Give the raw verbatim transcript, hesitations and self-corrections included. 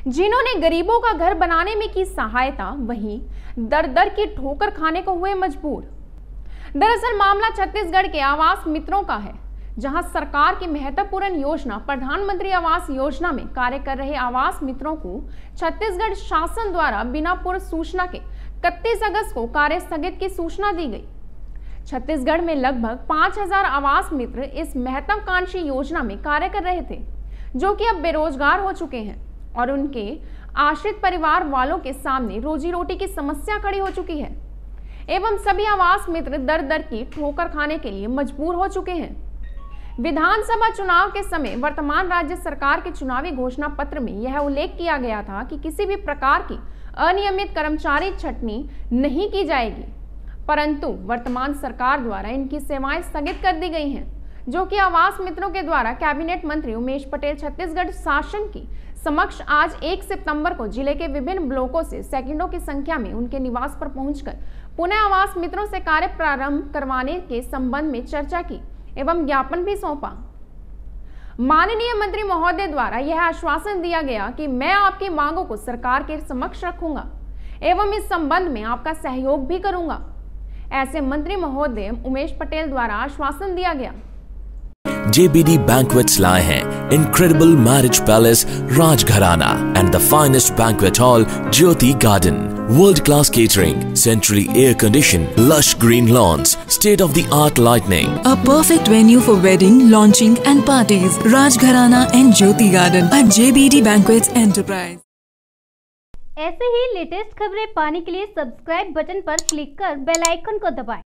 जिन्होंने गरीबों का घर बनाने में की सहायता, वहीं दर दर की ठोकर खाने को हुए मजबूर। दरअसल मामला छत्तीसगढ़ के आवास मित्रों का है, जहां सरकार की महत्वपूर्ण योजना प्रधानमंत्री आवास योजना में कार्य कर रहे आवास मित्रों को छत्तीसगढ़ शासन द्वारा बिना पूर्व सूचना के इकतीस अगस्त को कार्य स्थगित की सूचना दी गई। छत्तीसगढ़ में लगभग पांच हजार आवास मित्र इस महत्वाकांक्षी योजना में कार्य कर रहे थे, जो कि अब बेरोजगार हो चुके हैं और उनके आश्रित परिवार वालों के सामने रोजी रोटी की समस्या खड़ी हो चुकी है एवं सभी आवास मित्र दर दर की ठोकर खाने के लिए मजबूर हो चुके हैं। विधानसभा चुनाव के समय वर्तमान राज्य सरकार के चुनावी घोषणा पत्र में यह उल्लेख किया गया था कि किसी भी प्रकार की अनियमित कर्मचारी छंटनी नहीं की जाएगी, परंतु वर्तमान सरकार द्वारा इनकी सेवाएं स्थगित कर दी गई हैं, जो कि आवास मित्रों के द्वारा कैबिनेट मंत्री उमेश पटेल छत्तीसगढ़ शासन की समक्ष आज एक सितंबर को जिले के विभिन्न ब्लॉकों से सैकड़ों की संख्या में उनके निवास पर पहुंचकर पुनः आवास मित्रों से कार्य प्रारंभ करवाने के संबंध में चर्चा की एवं ज्ञापन भी सौंपा। माननीय मंत्री महोदय द्वारा यह आश्वासन दिया गया कि मैं आपकी मांगों को सरकार के समक्ष रखूंगा एवं इस संबंध में आपका सहयोग भी करूंगा। ऐसे मंत्री महोदय उमेश पटेल द्वारा आश्वासन दिया गया। J B D Banquets लाए हैं Incredible Marriage Palace Rajgharana and the finest banquet hall Jyoti Garden. World-class catering, centrally air-conditioned, lush green lawns, state-of-the-art lighting. A perfect venue for wedding, launching and parties. Rajgharana and Jyoti Garden at J B D Banquets Enterprise. ऐसे ही latest खबरें पाने के लिए subscribe button पर click कर bell icon को दबाएं।